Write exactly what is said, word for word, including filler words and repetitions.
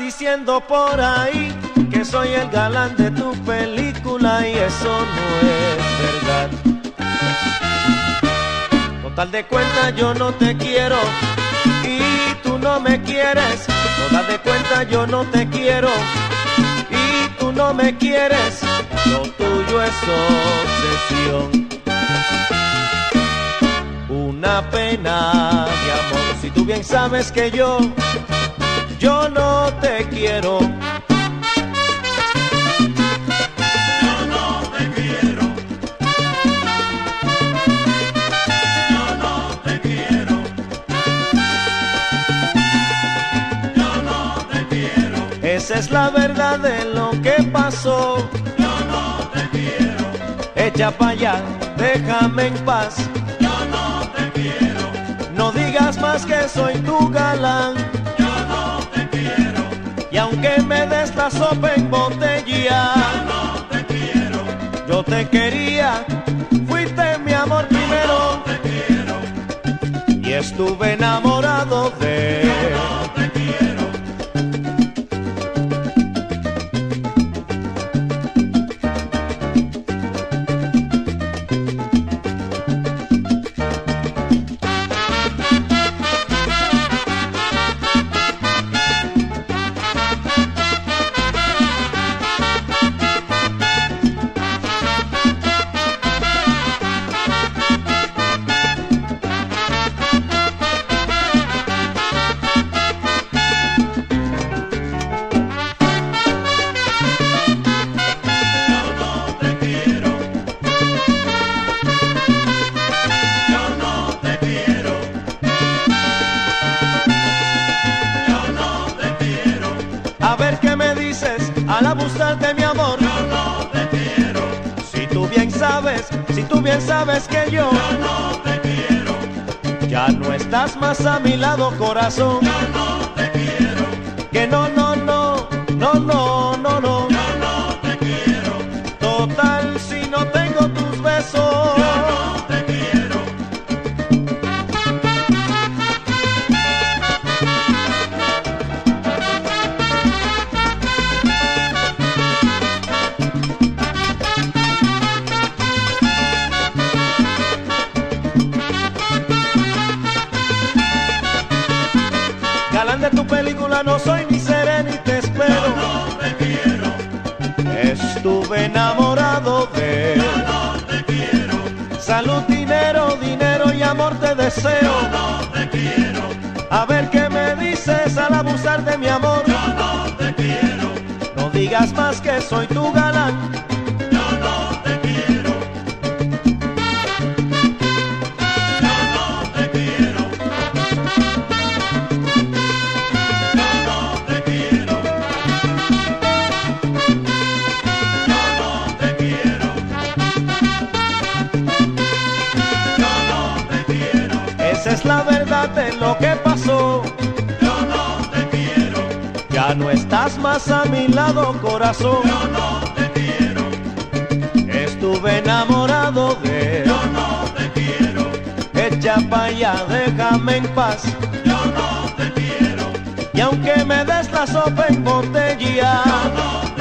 diciendo por ahí que soy el galán de tu película y eso no es verdad. Total de cuenta yo no te quiero y tú no me quieres. Total de cuenta yo no te quiero y tú no me quieres. Lo tuyo es obsesión. Una pena, mi amor, si tú bien sabes que yo, yo no te quiero. Yo no te quiero. Yo no te quiero. Yo no te quiero. Esa es la verdad de lo que pasó. Yo no te quiero. Echa pa' allá, déjame en paz. No digas más que soy tu galán. Yo no te quiero. Y aunque me des la sopa en botella, Yo no te quiero. yo te quería, fuiste mi amor primero. Yo no te quiero. Y estuve enamorado de él. Yo no te quiero. A ver qué me dices al abusarte, mi amor. Yo no te quiero. Si tú bien sabes, si tú bien sabes que yo, Yo no te quiero. ya no estás más a mi lado, corazón. Yo no te quiero. Que no, no, no, no, no, no, no. Yo no te quiero. Total, si no tengo tus besos. Yo no te quiero. Galán de tu película no soy ni seré ni te espero. Yo no te quiero. Estuve enamorado de él. Yo no te quiero. Salud, dinero, dinero y amor te deseo. Yo no te quiero. A ver qué me dices al abusar de mi amor. Yo no te quiero. No digas más que soy tu galán. Yo no te quiero. Yo no te quiero. Yo no te quiero. Yo no te quiero. Yo no te quiero. Esa es la verdad de lo que pasó. Yo no te quiero. Ya no estás más a mi lado, corazón. Yo no te quiero. Estuve enamorado de él. Yo no te quiero. Echa pa' allá, déjame en paz. Yo no te quiero. Y aunque me des la sopa en botella, Yo no